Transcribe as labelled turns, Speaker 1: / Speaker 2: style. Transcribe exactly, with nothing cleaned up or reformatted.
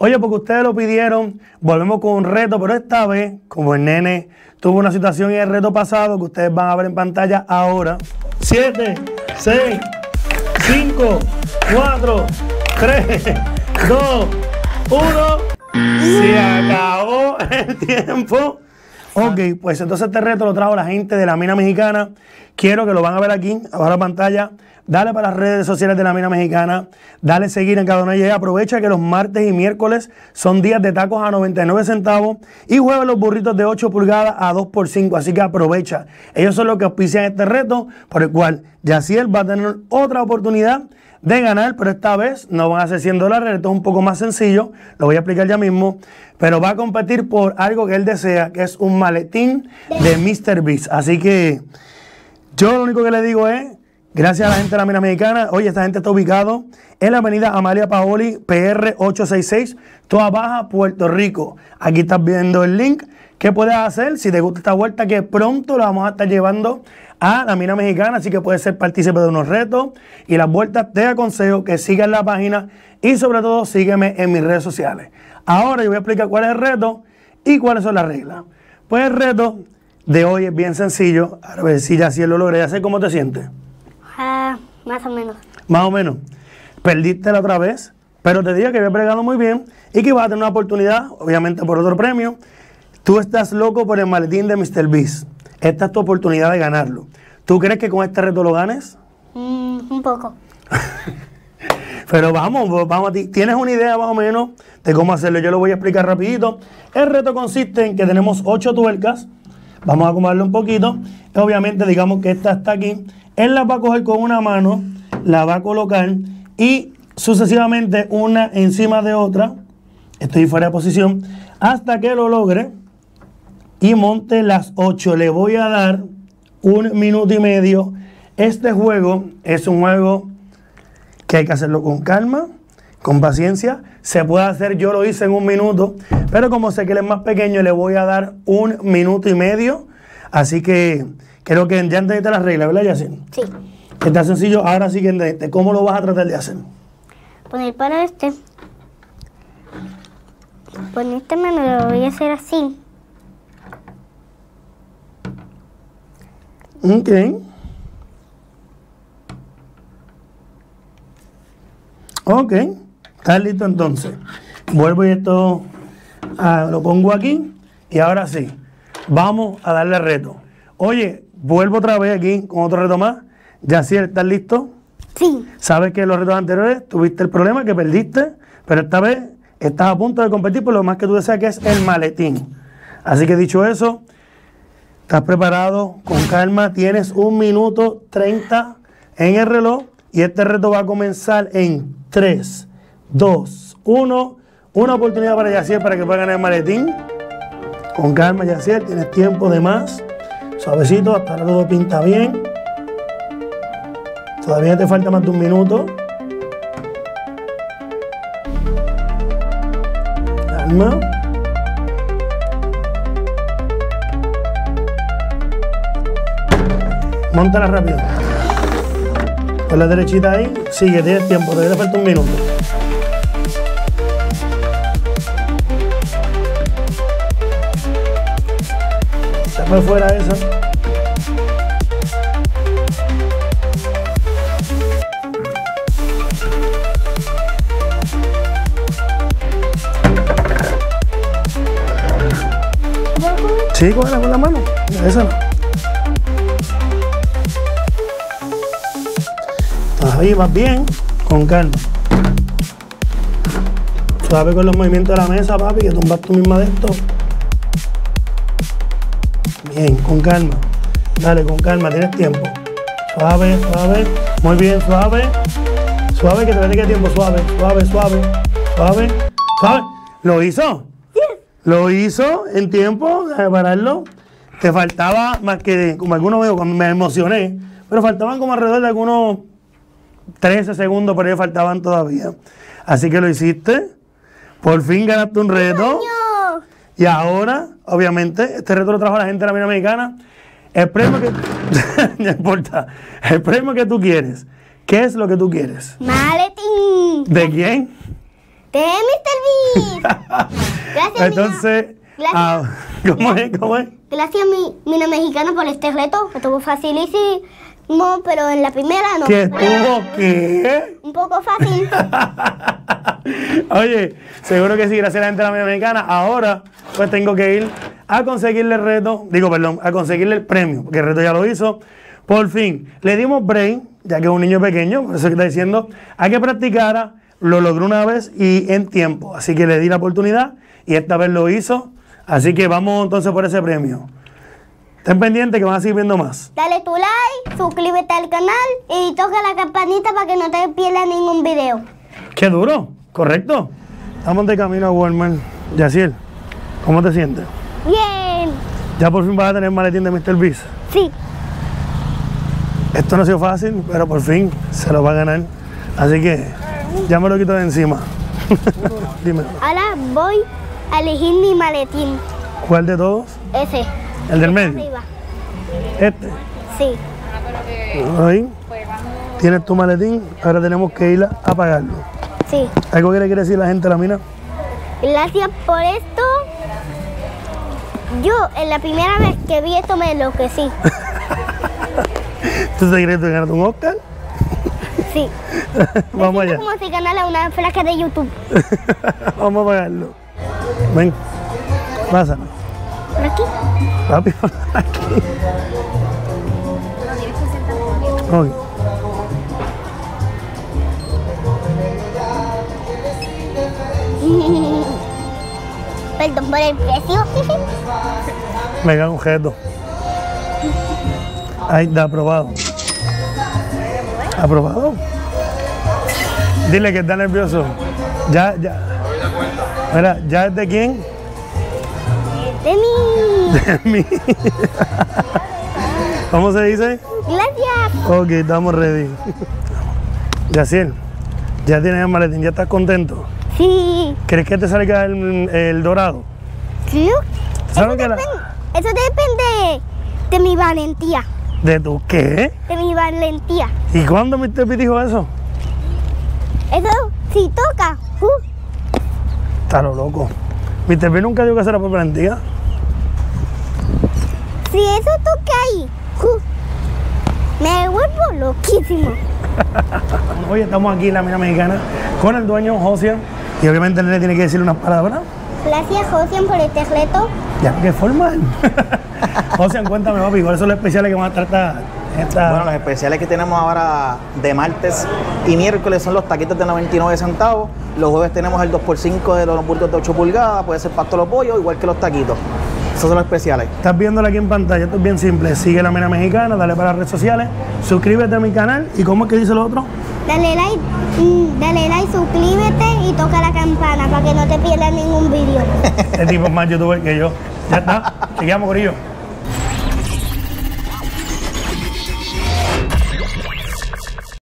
Speaker 1: Oye, porque ustedes lo pidieron, volvemos con un reto, pero esta vez, como el nene tuvo una situación en el reto pasado, que ustedes van a ver en pantalla ahora. siete, seis, cinco, cuatro, tres, dos, uno. Se acabó el tiempo. Ok, pues entonces este reto lo trajo la gente de la Mina Mexicana. Quiero que lo van a ver aquí, abajo de la pantalla. Dale para las redes sociales de la Mina Mexicana. Dale seguir en cada una de ellas. Aprovecha que los martes y miércoles son días de tacos a noventa y nueve centavos. Y jueves los burritos de ocho pulgadas a dos por cinco. Así que aprovecha. Ellos son los que auspician este reto, por el cual Yaciel va a tener otra oportunidad de ganar, pero esta vez no van a ser cien dólares, esto es un poco más sencillo, lo voy a explicar ya mismo, pero va a competir por algo que él desea, que es un maletín de míster Beast. Así que yo lo único que le digo es, gracias a la gente de la Mina Mexicana. Oye, esta gente está ubicado en la avenida Amalia Paoli, P R ochocientos sesenta y seis, Toa Baja, Puerto Rico. Aquí estás viendo el link. ¿Qué puedes hacer si te gusta esta vuelta? Que pronto la vamos a estar llevando a la Mina Mexicana, así que puedes ser partícipe de unos retos y las vueltas. Te aconsejo que sigas la página y sobre todo sígueme en mis redes sociales. Ahora yo voy a explicar cuál es el reto y cuáles son las reglas. Pues el reto de hoy es bien sencillo. A ver si ya si lo logré hacer. ¿Cómo te sientes?
Speaker 2: Uh, más o menos.
Speaker 1: Más o menos. Perdiste la otra vez, pero te dije que había pregado muy bien y que ibas a tener una oportunidad, obviamente por otro premio. Tú estás loco por el maletín de míster Beast. Esta es tu oportunidad de ganarlo. ¿Tú crees que con este reto lo ganes?
Speaker 2: Mm, un poco.
Speaker 1: Pero vamos, vamos a ti. ¿Tienes una idea más o menos de cómo hacerlo? Yo lo voy a explicar rapidito. El reto consiste en que tenemos ocho tuercas. Vamos a acomodarlo un poquito. Obviamente, digamos que esta está aquí. Él la va a coger con una mano, la va a colocar y sucesivamente una encima de otra. Estoy fuera de posición. Hasta que lo logre y monte las ocho. Le voy a dar un minuto y medio. Este juego es un juego que hay que hacerlo con calma, con paciencia. Se puede hacer, yo lo hice en un minuto, pero como sé que él es más pequeño, le voy a dar un minuto y medio. Así que creo que ya entendiste las reglas, ¿verdad, Yaciel?
Speaker 2: Sí.
Speaker 1: Está sencillo. Ahora sí que entendiste. ¿Cómo lo vas a tratar de hacer?
Speaker 2: Poner para este. Poner esta mano lo voy a hacer así.
Speaker 1: Ok. Ok. ¿Estás listo entonces? Vuelvo y esto ah, lo pongo aquí. Y ahora sí, vamos a darle reto. Oye, vuelvo otra vez aquí con otro reto más. Yaciel, ¿estás listo?
Speaker 2: Sí.
Speaker 1: Sabes que en los retos anteriores tuviste el problema que perdiste, pero esta vez estás a punto de competir por lo más que tú deseas, que es el maletín. Así que dicho eso, estás preparado, con calma, tienes un minuto treinta en el reloj y este reto va a comenzar en tres, dos, uno. Una oportunidad para Yaciel para que pueda ganar el maletín. Con calma, Yaciel, tienes tiempo de más. Suavecito, hasta ahora todo pinta bien. Todavía te falta más de un minuto. Calma. Móntala rápido. Con la derechita ahí. Sigue, tienes tiempo, todavía te falta un minuto. Se fue fuera esa. Sí, cógela con la mano. Esa no. Ahí vas bien, con calma. Suave con los movimientos de la mesa, papi, que tumbas tú misma de esto. Bien, con calma. Dale, con calma, tienes tiempo. Suave, suave. Muy bien, suave. Suave, que te dedique tiempo. Suave, suave, suave. Suave, suave. ¿Lo hizo? Lo hizo en tiempo, a pararlo. Te faltaba más que, como algunos veo, cuando me emocioné, pero faltaban como alrededor de algunos trece segundos, pero ellos faltaban todavía. Así que lo hiciste. Por fin ganaste un reto.
Speaker 2: ¡Año!
Speaker 1: Y ahora, obviamente, este reto lo trajo la gente de la Mina Mexicana. El premio que... no importa. El premio que tú quieres. ¿Qué es lo que tú quieres?
Speaker 2: Maletín.
Speaker 1: ¿De quién?
Speaker 2: De míster Beast. Gracias,
Speaker 1: Entonces,
Speaker 2: Gracias.
Speaker 1: ah, ¿cómo es? ¿Cómo es?
Speaker 2: Gracias, mi, Mina Mexicana, por este reto. Estuvo facilísimo, pero en la primera no.
Speaker 1: ¿Que estuvo qué?
Speaker 2: Un poco fácil.
Speaker 1: Oye, seguro que sí, gracias a la gente de la Mina Mexicana. Ahora, pues tengo que ir a conseguirle el reto, digo, perdón, a conseguirle el premio, porque el reto ya lo hizo. Por fin, le dimos break, ya que es un niño pequeño, por eso que está diciendo, hay que practicara, lo logró una vez y en tiempo. Así que le di la oportunidad y esta vez lo hizo. Así que vamos entonces por ese premio. Estén pendientes que van a seguir viendo más.
Speaker 2: Dale tu like, suscríbete al canal y toca la campanita para que no te pierdas ningún video.
Speaker 1: ¡Qué duro! ¿Correcto? Estamos de camino a Walmart. Yaciel, ¿cómo te sientes?
Speaker 2: Bien.
Speaker 1: Ya por fin vas a tener maletín de mister Beast.
Speaker 2: Sí.
Speaker 1: Esto no ha sido fácil, pero por fin se lo va a ganar. Así que ya me lo quito de encima. Dime,
Speaker 2: Ahora voy a elegir mi maletín.
Speaker 1: ¿cuál de todos?
Speaker 2: Ese.
Speaker 1: ¿El del medio?
Speaker 2: Arriba.
Speaker 1: Este.
Speaker 2: Sí.
Speaker 1: Ahí. Tienes tu maletín, ahora tenemos que ir a pagarlo.
Speaker 2: Sí.
Speaker 1: ¿Algo que le quiere decir la gente a la mina?
Speaker 2: Gracias por esto. Yo, en la primera vez que vi esto, me enloquecí.
Speaker 1: ¿Tú te crees que ganas un Oscar?
Speaker 2: Sí.
Speaker 1: Vamos
Speaker 2: Me
Speaker 1: allá.
Speaker 2: siento como si ganara una flaca de YouTube.
Speaker 1: Vamos a pagarlo. Ven. Pásalo.
Speaker 2: ¿Por aquí?
Speaker 1: Papi, por aquí. Ok.
Speaker 2: Perdón por el precio.
Speaker 1: Me gana un gesto. Ahí está, aprobado. ¿Aprobado? Dile que está nervioso. Ya, ya. Mira, ¿ya es de quién?
Speaker 2: De mí.
Speaker 1: De mí. ¿Cómo se dice?
Speaker 2: Gracias.
Speaker 1: Ok, estamos ready. Yaciel, ya tienes el maletín, ¿ya estás contento?
Speaker 2: Sí.
Speaker 1: ¿Crees que te salga el, el dorado?
Speaker 2: Sí. Eso,
Speaker 1: ¿Sabes que la-
Speaker 2: depende, eso depende de mi valentía.
Speaker 1: ¿De tu qué?
Speaker 2: De mi valentía.
Speaker 1: ¿Y cuándo mister P dijo eso?
Speaker 2: Eso, si toca. Uh,
Speaker 1: Está lo loco. mister P nunca dijo que será por valentía.
Speaker 2: si eso toca ahí, uh, me vuelvo loquísimo.
Speaker 1: Hoy estamos aquí en la Mina Mexicana con el dueño Josian y obviamente él le tiene que decirle unas palabras.
Speaker 2: Gracias, Josian, por este reto.
Speaker 1: Ya, qué formal. Josian, cuéntame, papi, ¿cuáles son los especiales que van a tratar esta?
Speaker 3: Bueno, los especiales que tenemos ahora de martes y miércoles son los taquitos de noventa y nueve centavos. Los jueves tenemos el dos por cinco de los burritos de ocho pulgadas, puede ser pasto los pollos, igual que los taquitos. Esos son los especiales.
Speaker 1: Estás viéndola aquí en pantalla, esto es bien simple. Sigue la Mina Mexicana, dale para las redes sociales, suscríbete a mi canal y ¿cómo es que dice lo otro?
Speaker 2: Dale like, mm, dale like, suscríbete y toca la campana para que no te pierdas ningún vídeo.
Speaker 1: Este tipo es más youtuber que yo. Ya está, seguimos, corillo.